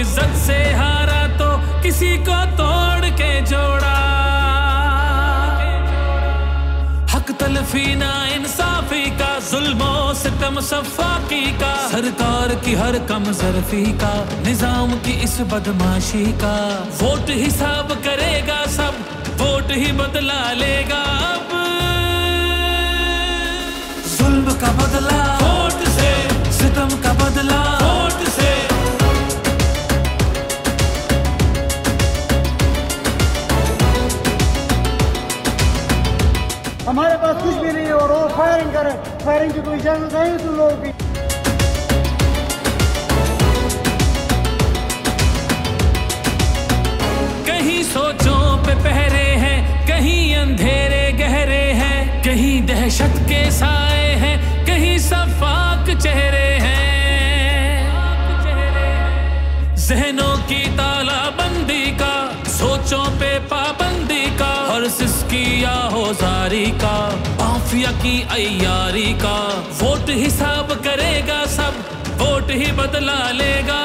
इज्जत से हारा तो किसी को तोड़ के जोड़ा। हक तलफी ना इंसाफी का, जुल्मो सितम सफाकी का, सरकार की हर कम जरफी का, निजाम की इस बदमाशी का। वोट हिसाब करेगा सब, वोट ही बदला लेगा अब। जुल्म का बदला वोट से, सितम का बदला वोट से। हमारे पास कुछ भी नहीं है और वो फायरिंग करे, फायरिंग की कोई इजाजत नहीं तुम लोगों की। कहीं सोचों पे पहरे हैं, कहीं अंधेरे गहरे हैं, कहीं दहशत के साए हैं, कहीं सफाक चेहरे हैं। जहनों की तालाबंदी का, सोचों पे पाबंदी का, और सिसकी या होजारी का, माफिया की अय्यारी का। वोट हिसाब करेगा सब, वोट ही बदला लेगा